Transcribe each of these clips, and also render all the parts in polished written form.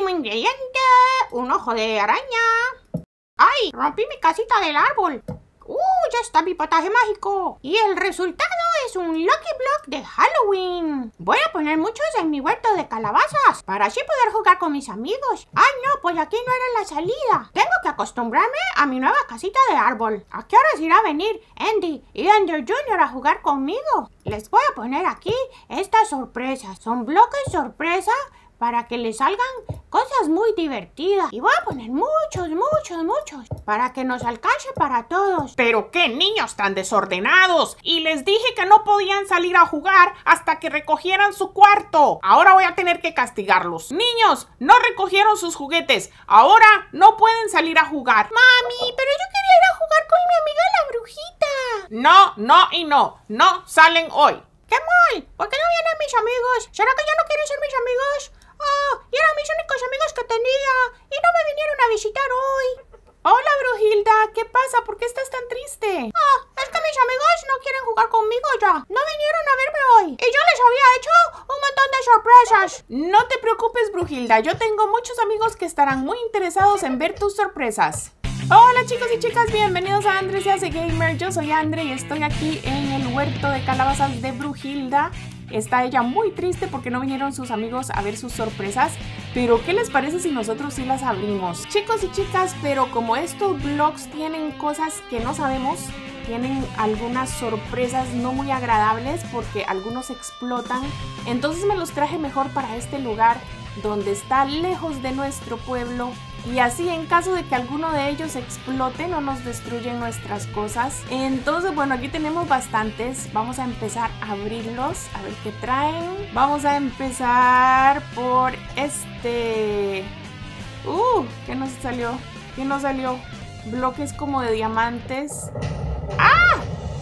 Último ingrediente, un ojo de araña. ¡Ay! Rompí mi casita del árbol. Ya está mi potaje mágico. Y el resultado es un Lucky Block de Halloween. Voy a poner muchos en mi huerto de calabazas para así poder jugar con mis amigos. ¡Ay no! Pues aquí no era la salida. Tengo que acostumbrarme a mi nueva casita de árbol. ¿A qué horas irá a venir Andy y Ender Jr. a jugar conmigo? Les voy a poner aquí estas sorpresas. Son bloques sorpresa para que les salgan cosas muy divertidas. Y voy a poner muchos para que nos alcance para todos. ¡Pero qué niños tan desordenados! Y les dije que no podían salir a jugar hasta que recogieran su cuarto. Ahora voy a tener que castigarlos. Niños, no recogieron sus juguetes. Ahora no pueden salir a jugar. Mami, pero yo quería ir a jugar con mi amiga la brujita. No, no y no. No salen hoy. ¡Qué mal! ¿Por qué no vienen mis amigos? ¿Será que ya no quieren ser mis amigos? Y eran mis únicos amigos que tenía y no me vinieron a visitar hoy. Hola, Brujilda, ¿qué pasa? ¿Por qué estás tan triste? Es que mis amigos no quieren jugar conmigo ya. No vinieron a verme hoy. Y yo les había hecho un montón de sorpresas. No te preocupes, Brujilda. Yo tengo muchos amigos que estarán muy interesados en ver tus sorpresas. Hola chicos y chicas, bienvenidos a Andre se hace gamer. Yo soy Andre y estoy aquí en el huerto de calabazas de Brujilda. Está ella muy triste porque no vinieron sus amigos a ver sus sorpresas. Pero ¿qué les parece si nosotros sí las abrimos? Chicos y chicas, pero como estos vlogs tienen cosas que no sabemos, tienen algunas sorpresas no muy agradables porque algunos explotan, entonces me los traje mejor para este lugar donde está lejos de nuestro pueblo. Y así en caso de que alguno de ellos explote no nos destruyen nuestras cosas. Entonces bueno, aquí tenemos bastantes. Vamos a empezar a abrirlos, a ver qué traen. Vamos a empezar por este. ¿Qué nos salió? ¿Qué nos salió? Bloques como de diamantes. ¡Ah!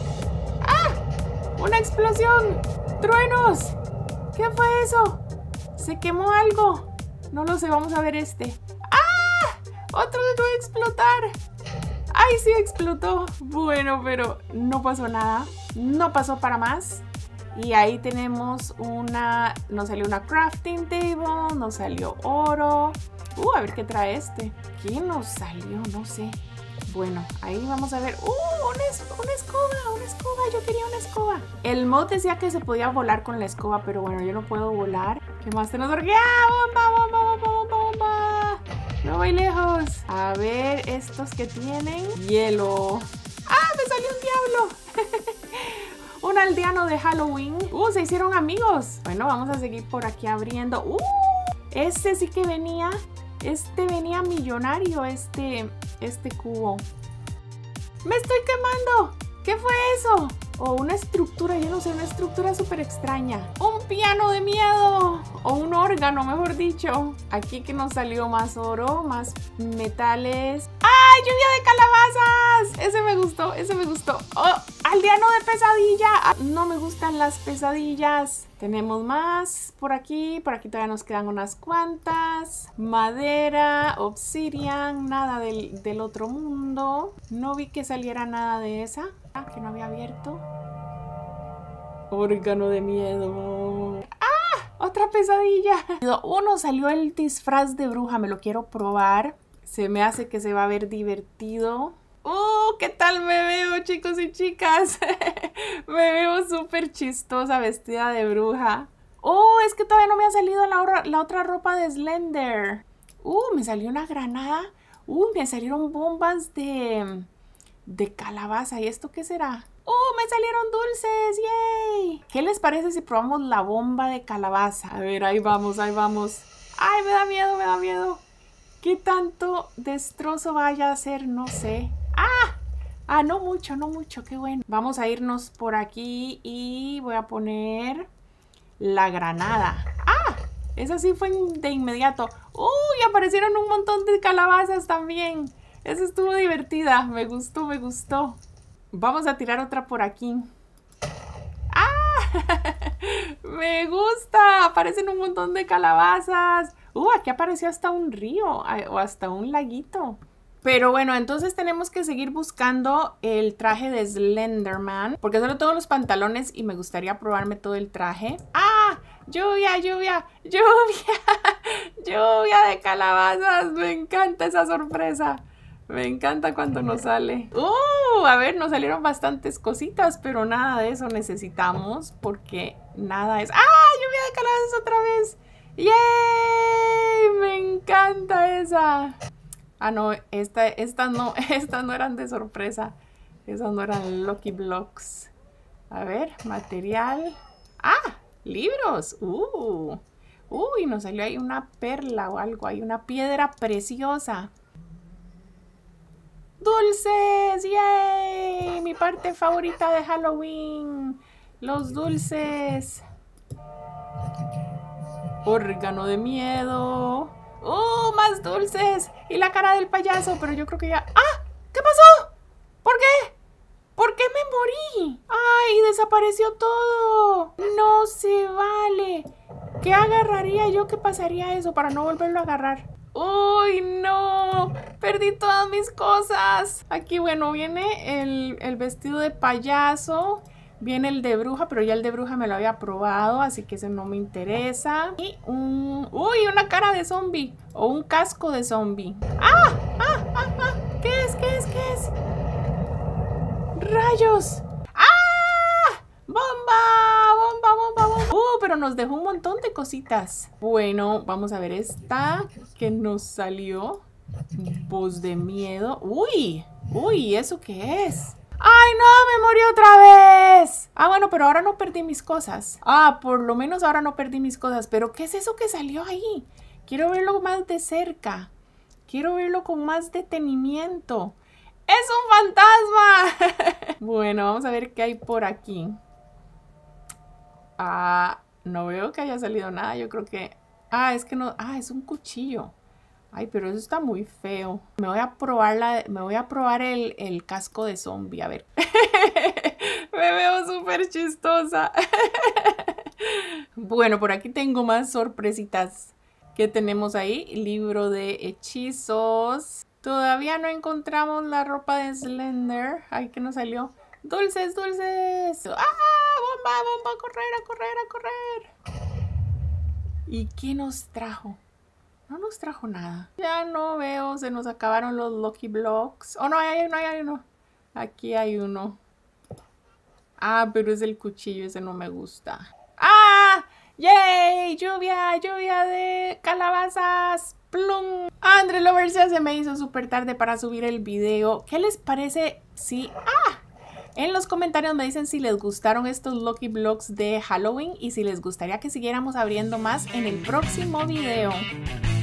¡Una explosión! ¡Truenos! ¿Qué fue eso? ¿Se quemó algo? No lo sé, vamos a ver este. ¡Otro de no explotar! ¡Ay, sí explotó! Bueno, pero no pasó nada. No pasó para más. Y ahí tenemos una... Nos salió una crafting table. Nos salió oro. A ver qué trae este. ¿Qué nos salió? No sé. Bueno, ahí vamos a ver. Una escoba, una escoba. Yo quería una escoba. El mod decía que se podía volar con la escoba, pero bueno, yo no puedo volar. ¿Qué más tenemos? ¡Bomba, bomba, bomba, bomba, bomba! No voy lejos. A ver, estos que tienen hielo. Me salió un diablo. Un aldeano de Halloween. Se hicieron amigos. Bueno, vamos a seguir por aquí abriendo. Este sí que venía. Este venía millonario, este cubo. ¡Me estoy quemando! ¿Qué fue eso? Una estructura, yo no sé, una estructura súper extraña. ¡Un piano de miedo! O un órgano, mejor dicho. Aquí que nos salió más oro, más metales. ¡Lluvia de calabazas! Ese me gustó, ese me gustó. ¡Aldeano de pesadilla! No me gustan las pesadillas. Tenemos más por aquí todavía nos quedan unas cuantas. Madera, obsidian, nada del otro mundo. No vi que saliera nada de esa, que no había abierto. Órgano de miedo. Otra pesadilla. Salió el disfraz de bruja, me lo quiero probar. Se me hace que se va a ver divertido. ¿Qué tal me veo, chicos y chicas? Me veo súper chistosa vestida de bruja. Es que todavía no me ha salido la otra ropa de Slender. Me salió una granada. Me salieron bombas de calabaza. ¿Y esto qué será? Me salieron dulces. ¡Yay! ¿Qué les parece si probamos la bomba de calabaza? A ver, ahí vamos, ahí vamos. ¡Ay, me da miedo, me da miedo! ¿Qué tanto destrozo vaya a hacer? No sé. No mucho, qué bueno. Vamos a irnos por aquí y voy a poner la granada. Esa sí fue de inmediato. Y aparecieron un montón de calabazas también. Esa estuvo divertida, me gustó, me gustó. Vamos a tirar otra por aquí. Me gusta, aparecen un montón de calabazas. Aquí apareció hasta un río o hasta un laguito. Pero bueno, entonces tenemos que seguir buscando el traje de Slenderman, porque solo tengo los pantalones y me gustaría probarme todo el traje. lluvia, lluvia, lluvia, lluvia de calabazas. Me encanta esa sorpresa. Me encanta cuando nos sale. A ver, nos salieron bastantes cositas, pero nada de eso necesitamos porque nada es... ¡Ah! Lluvia de calabazas otra vez. ¡Yay! Me encanta esa. Ah, no, estas no eran de sorpresa. Esas no eran Lucky Blocks. A ver, material. ¡Ah! Libros. Uy, nos salió ahí una perla o algo. Hay una piedra preciosa. ¡Dulces! ¡Yay! Mi parte favorita de Halloween. Los dulces. Órgano de miedo. ¡Más dulces! Y la cara del payaso, pero yo creo que ya... ¡Ah! ¿Qué pasó? ¿Por qué? ¿Por qué me morí? ¡Ay! Desapareció todo. No se vale. ¿Qué agarraría yo? ¿Qué pasaría eso para no volverlo a agarrar? ¡Uy, no! Perdí todas mis cosas. Aquí, bueno, viene el vestido de payaso. Viene el de bruja, pero ya el de bruja me lo había probado, así que ese no me interesa. Y ¡uy! Una cara de zombie. O un casco de zombie. ¡Ah! ¿Qué es? ¿Qué es? ¿Qué es? ¡Rayos! ¡Ah! ¡Bomba! ¡Bomba, bomba, bomba! Pero nos dejó un montón de cositas. Bueno, vamos a ver esta que nos salió. Voz de miedo. ¡Uy! ¿Eso qué es? ¡Ay, no! ¡Me morí otra vez! Ah, bueno, pero ahora no perdí mis cosas. Ah, por lo menos ahora no perdí mis cosas. ¿Pero qué es eso que salió ahí? Quiero verlo más de cerca. Quiero verlo con más detenimiento. ¡Es un fantasma! Bueno, vamos a ver qué hay por aquí. No veo que haya salido nada. Yo creo que... es que no... es un cuchillo. Ay, pero eso está muy feo. Me voy a probar el casco de zombie, a ver. Me veo súper chistosa. Bueno, por aquí tengo más sorpresitas. ¿Qué tenemos ahí? Libro de hechizos. Todavía no encontramos la ropa de Slender. Ay, ¿qué nos salió? ¡Dulces, dulces! ¡Ah! ¡Bomba, bomba! ¡A correr, a correr, a correr! ¿Y qué nos trajo? No nos trajo nada. Ya no veo, se nos acabaron los Lucky Blocks. Oh, no, hay uno. Aquí hay uno. Pero es el cuchillo, ese no me gusta. ¡Yay! ¡Lluvia! ¡Lluvia de calabazas! ¡Plum! André Lovers, ya se me hizo súper tarde para subir el video. ¿Qué les parece si... En los comentarios me dicen si les gustaron estos Lucky Blocks de Halloween y si les gustaría que siguiéramos abriendo más en el próximo video.